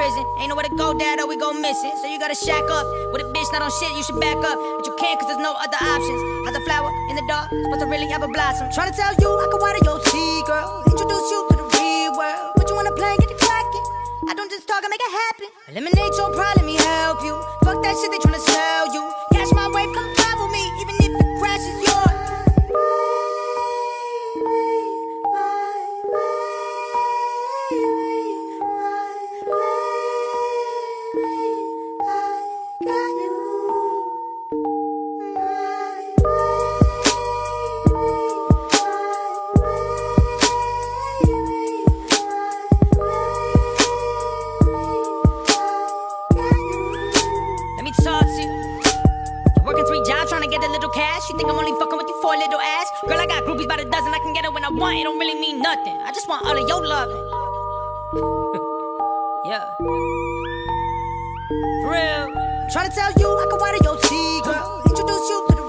prison. Ain't nowhere to go, dad, or we go missing. So you gotta shack up with a bitch not on shit, you should back up. But you can't cause there's no other options. How's a flower in the dark supposed to really ever blossom? Tryna tell you I can water your tea, girl. Introduce you to the real world. But you wanna play, get the crackin'. I don't just talk, I make it happen. Eliminate your problem, me help you. Fuck that shit they tryna sell you. Catch my wave, come drive with me, even if the crash is yours. Talk to you. You're working 3 jobs trying to get a little cash. You think I'm only fucking with you for a little ass? Girl, I got groupies by the dozen. I can get it when I want. It don't really mean nothing. I just want all of your loving. Yeah. For real. I'm trying to tell you I can water your tea, girl. Introduce you to the